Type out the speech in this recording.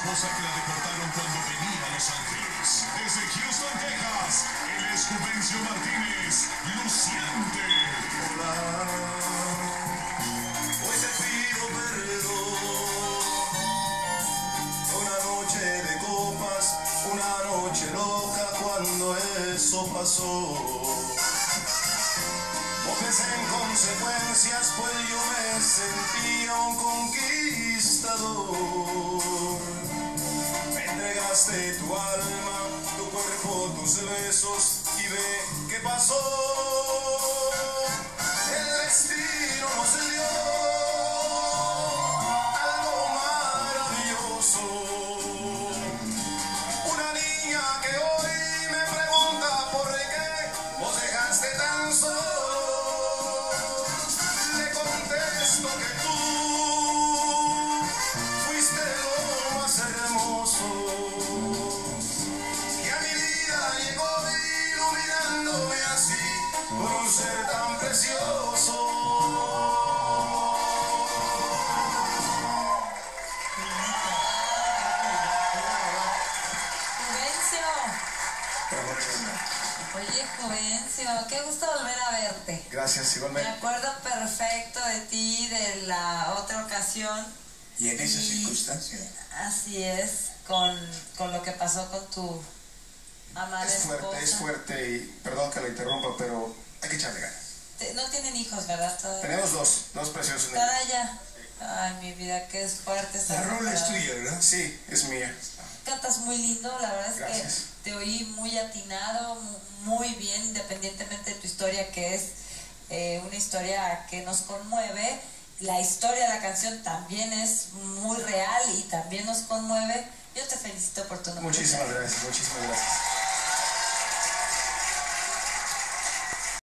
esposa que la deportaron cuando venía a Los Ángeles. Desde Houston, Texas, él es Juvencio Martínez, luciente. Hola, hoy te pido perdón. Una noche de copas, una noche loca cuando eso pasó. No pensé en consecuencias, pues yo me sentía un conquistador. Me entregaste tu alma, tu cuerpo, tus besos y ve qué pasó. El destino nos dio algo maravilloso. Una niña que hoy me pregunta por qué nos dejaste tan solo. Le contesto que tú fuiste lo más hermoso que a mi vida llegó, iluminándome así por un ser tan precioso. Oye, Juvencio, qué gusto volver a verte. Gracias, Me igualmente. acuerdo perfecto de ti, de la otra ocasión. Y en esa circunstancia. Así es, con lo que pasó con tu amada esposa. Es fuerte y perdón que la interrumpa, pero hay que echarle ganas. No tienen hijos, ¿verdad? Todavía. Tenemos dos preciosos ¿Están niños. allá? Ay, mi vida, que es fuerte. La rola es tuya, ¿verdad? Sí, es mía. Cantas muy lindo, la verdad es Gracias. que te oí muy atinado, muy bien, independientemente de tu historia, que es una historia que nos conmueve. La historia de la canción también es muy real y también nos conmueve. Yo te felicito por tu nombre. Muchísimas gracias, muchísimas gracias.